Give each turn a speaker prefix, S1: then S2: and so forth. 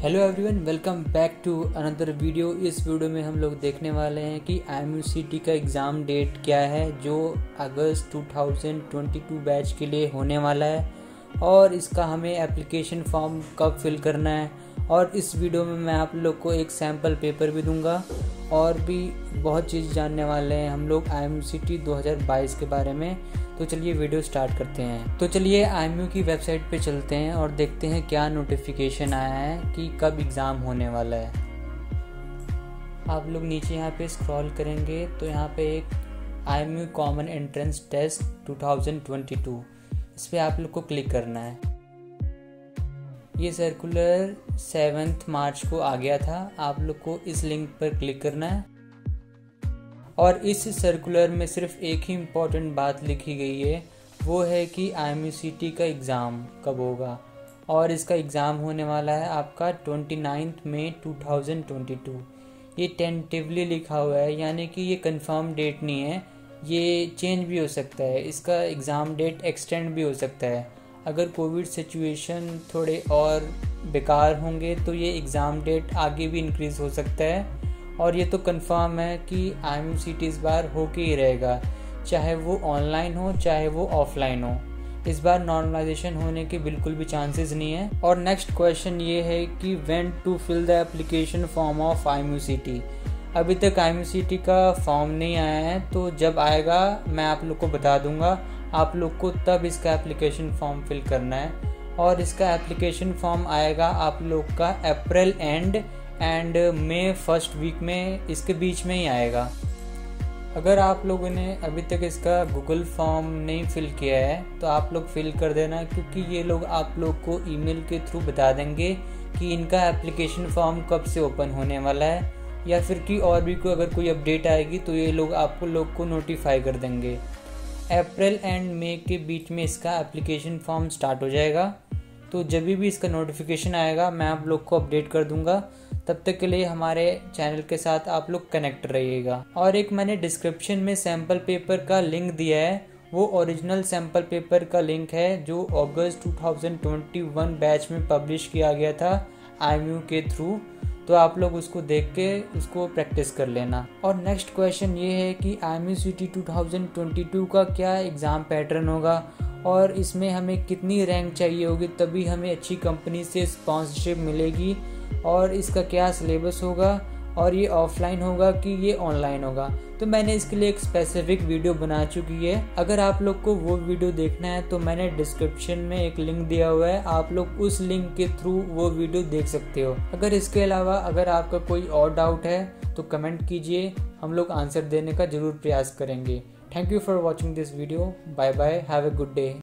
S1: Hello everyone, welcome back to another video. इस video में हम लोग देखने वाले हैं कि IMUCT का एग्ज़ाम डेट क्या है जो अगस्त 2022 बैच के लिए होने वाला है और इसका हमें एप्लीकेशन फॉर्म कब फिल करना है। और इस वीडियो में मैं आप लोग को एक सैम्पल पेपर भी दूंगा और भी बहुत चीज़ जानने वाले हैं हम लोग IMUCT 2022 के बारे में। तो चलिए वीडियो स्टार्ट करते हैं। तो चलिए IMU की वेबसाइट पे चलते हैं और देखते हैं क्या नोटिफिकेशन आया है कि कब एग्ज़ाम होने वाला है। आप लोग नीचे यहाँ पे स्क्रॉल करेंगे तो यहाँ पे एक IMU कॉमन एंट्रेंस टेस्ट 2022, इस पर आप लोग को क्लिक करना है। ये सर्कुलर 7 मार्च को आ गया था। आप लोग को इस लिंक पर क्लिक करना है और इस सर्कुलर में सिर्फ एक ही इम्पॉर्टेंट बात लिखी गई है, वो है कि IMUCT का एग्ज़ाम कब होगा। और इसका एग्ज़ाम होने वाला है आपका 29 मई 2022। ये टेंटेटिवली लिखा हुआ है, यानी कि ये कंफर्म डेट नहीं है, ये चेंज भी हो सकता है। इसका एग्ज़ाम डेट एक्सटेंड भी हो सकता है। अगर कोविड सिचुएशन थोड़े और बेकार होंगे तो ये एग्ज़ाम डेट आगे भी इंक्रीज़ हो सकता है। और ये तो कंफर्म है कि IMUCT इस बार हो के ही रहेगा, चाहे वो ऑनलाइन हो चाहे वो ऑफलाइन हो। इस बार नॉर्मलाइजेशन होने के बिल्कुल भी चांसेस नहीं है। और नेक्स्ट क्वेश्चन ये है कि when to fill the application form of IMUCT। अभी तक IMUCT का फॉर्म नहीं आया है, तो जब आएगा मैं आप लोग को बता दूंगा। आप लोग को तब इसका एप्लीकेशन फॉर्म फिल करना है और इसका एप्लीकेशन फॉर्म आएगा आप लोग का April and May first week में, इसके बीच में ही आएगा। अगर आप लोगों ने अभी तक इसका गूगल फॉर्म नहीं फिल किया है तो आप लोग फिल कर देना, क्योंकि ये लोग आप लोग को ईमेल के थ्रू बता देंगे कि इनका एप्लीकेशन फॉर्म कब से ओपन होने वाला है, या फिर कि और भी अगर कोई अपडेट आएगी तो ये लोग आपको लोग को नोटिफाई कर देंगे। अप्रैल एंड मई के बीच में इसका एप्लीकेशन फॉर्म स्टार्ट हो जाएगा। तो जब भी इसका नोटिफिकेशन आएगा मैं आप लोग को अपडेट कर दूंगा। तब तक के लिए हमारे चैनल के साथ आप लोग कनेक्ट रहिएगा। और एक मैंने डिस्क्रिप्शन में सैम्पल पेपर का लिंक दिया है, वो ओरिजिनल सैम्पल पेपर का लिंक है जो अगस्त 2021 बैच में पब्लिश किया गया था IMU के थ्रू। तो आप लोग उसको देख के उसको प्रैक्टिस कर लेना। और नेक्स्ट क्वेश्चन ये है कि IMUCT 2022 का क्या एग्ज़ाम पैटर्न होगा और इसमें हमें कितनी रैंक चाहिए होगी तभी हमें अच्छी कंपनी से स्पॉन्सरशिप मिलेगी, और इसका क्या सिलेबस होगा और ये ऑफलाइन होगा कि ये ऑनलाइन होगा। तो मैंने इसके लिए एक स्पेसिफिक वीडियो बना चुकी है। अगर आप लोग को वो वीडियो देखना है तो मैंने डिस्क्रिप्शन में एक लिंक दिया हुआ है, आप लोग उस लिंक के थ्रू वो वीडियो देख सकते हो। अगर इसके अलावा अगर आपका कोई और डाउट है तो कमेंट कीजिए, हम लोग आंसर देने का ज़रूर प्रयास करेंगे। Thank you for watching this video. Bye bye, have a good day.